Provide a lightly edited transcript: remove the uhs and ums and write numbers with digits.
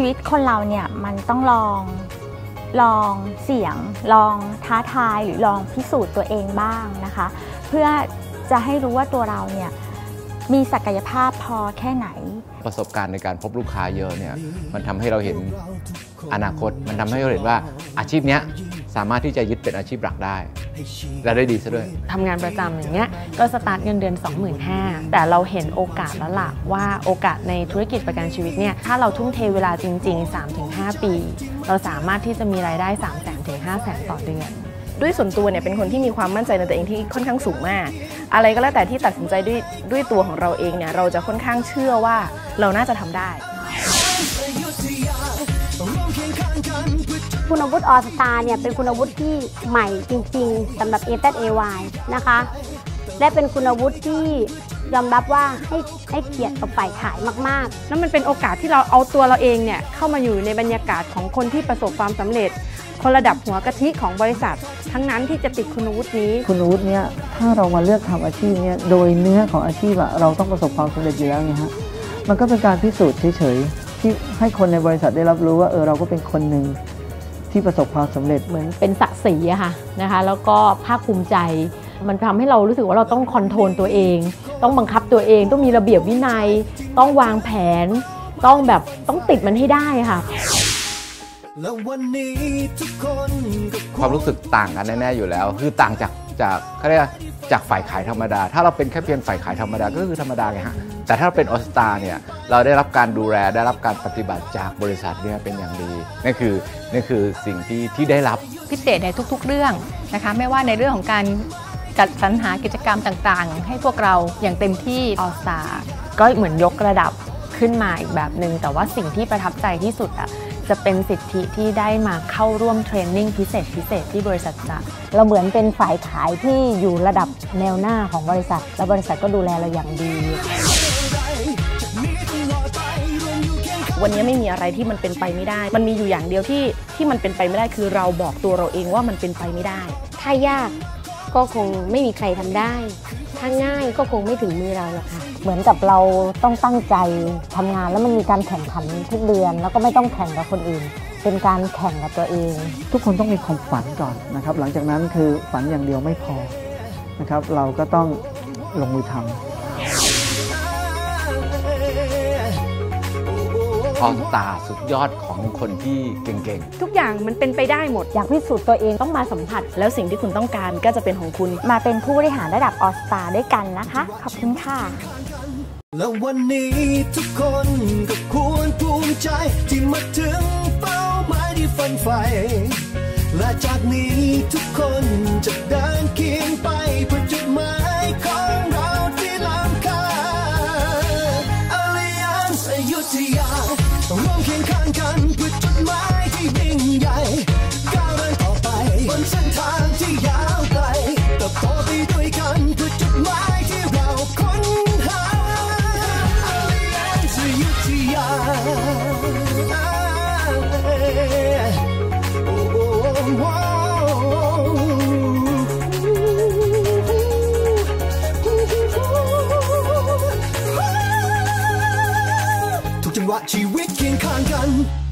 วิตคนเราเนี่ยมันต้องลองเสี่ยงลองท้าทายหรือลองพิสูจน์ตัวเองบ้างนะคะเพื่อจะให้รู้ว่าตัวเราเนี่ยมีศักยภาพพอแค่ไหนประสบการณ์ในการพบลูกค้าเยอะเนี่ยมันทำให้เราเห็นอนาคตมันทำให้เราเห็นว่าอาชีพนี้สามารถที่จะยึดเป็นอาชีพหลักได้และได้ดีซะด้วยทำงานประจำอย่างเงี้ยก็สตาร์ทเงินเดือน 25,000 แต่เราเห็นโอกาสแล้วล่ะว่าโอกาสในธุรกิจประกันชีวิตเนี่ยถ้าเราทุ่มเทเวลาจริงๆ 3-5 ปีเราสามารถที่จะมีรายได้ 300,000 ถึง 500,000 ต่อเดือนด้วยส่วนตัวเนี่ยเป็นคนที่มีความมั่นใจในตัวเองที่ค่อนข้างสูงมากอะไรก็แล้วแต่ที่ตัดสินใจด้วยตัวของเราเองเนี่ยเราจะค่อนข้างเชื่อว่าเราน่าจะทำได้คุณอาวุธออสตาเนี่ยเป็นคุณอาวุธที่ใหม่จริงๆสำหรับ AZAY นะคะและเป็นคุณอาวุธที่ยอมรับว่าให้เกียรติกับฝ่ายขายมากๆแล้วมันเป็นโอกาสที่เราเอาตัวเราเองเนี่ยเข้ามาอยู่ในบรรยากาศของคนที่ประสบความสำเร็จคนระดับหัวกะทิของบริษัททั้งนั้นที่จะติดคุณวุฒินี้คุณวุฒิเนี่ยถ้าเรามาเลือกทำอาชีพเนี่ยโดยเนื้อของอาชีพเราต้องประสบความสำเร็จอยู่แล้วไงฮะมันก็เป็นการพิสูจน์เฉยๆที่ให้คนในบริษัทได้รับรู้ว่าเราก็เป็นคนหนึ่งที่ประสบความสำเร็จเหมือนเป็นศักดิ์ศรีอะค่ะนะคะแล้วก็ภาคภูมิใจมันทำให้เรารู้สึกว่าเราต้องคอนโทรลตัวเองต้องบังคับตัวเองต้องมีระเบียบวินัยต้องวางแผนต้องติดมันให้ได้ค่ะความรู้สึกต่างกันแน่ๆอยู่แล้วคือต่างจากเขาเรียกจากฝ่ายขายธรรมดาถ้าเราเป็นแค่เพียงฝ่ายขายธรรมดาก็คือธรรมดาไงฮะแต่ถ้าเราเป็นออสตาเนี่ยเราได้รับการดูแลได้รับการปฏิบัติจากบริษัทเนี่ยเป็นอย่างดีนั่นคือสิ่งที่ได้รับพิเศษในทุกๆเรื่องนะคะไม่ว่าในเรื่องของการจัดสรรหากิจกรรมต่างๆให้พวกเราอย่างเต็มที่ออสตาก็เหมือนยกระดับขึ้นมาอีกแบบหนึ่งแต่ว่าสิ่งที่ประทับใจที่สุดจะเป็นสิทธิที่ได้มาเข้าร่วมเทรนนิ่งพิเศษที่บริษัทจัดเราเหมือนเป็นฝ่ายขายที่อยู่ระดับแนวหน้าของบริษัทและบริษัทก็ดูแลเราอย่างดีวันนี้ไม่มีอะไรที่มันเป็นไปไม่ได้มันมีอยู่อย่างเดียวที่มันเป็นไปไม่ได้คือเราบอกตัวเราเองว่ามันเป็นไปไม่ได้ถ้ายากก็คงไม่มีใครทำได้ถ้าง่ายก็คงไม่ถึงมือเราหรอกค่ะเหมือนกับเราต้องตั้งใจทำงานแล้วมันมีการแข่งขันทุกเดือนแล้วก็ไม่ต้องแข่งกับคนอื่นเป็นการแข่งกับตัวเองทุกคนต้องมีความฝันก่อนนะครับหลังจากนั้นคือฝันอย่างเดียวไม่พอนะครับเราก็ต้องลงมือทำออสตาสุดยอดของคนที่เก่งๆทุกอย่างมันเป็นไปได้หมดอยากพิสูจน์ตัวเองต้องมาสัมผัสแล้วสิ่งที่คุณต้องการก็จะเป็นของคุณมาเป็นผู้บริหารระดับออสตาด้วยกันนะคะขอบคุณค่ะแล้ววันนี้ทุกคนก็ควรภูมิใจที่มาถึงเป้าหมายที่ฝันใฝ่และจากนี้ทุกคนจะเดินเคียงไปเพื่อจุดหมายของเราที่ล้ำค่า Alliance อยุธยาร่วมเคียงข้างกันเพื่อจุดหมายที่ยิ่งใหญ่ก้าวเดินต่อไปบนเส้นทางที่ยาวไกลเติบโตไปด้วยกันเพื่อจุดหมายที่เราค้นหา Alliance อยุธยาทุกจังหวะชีวิตเคียงข้างกัน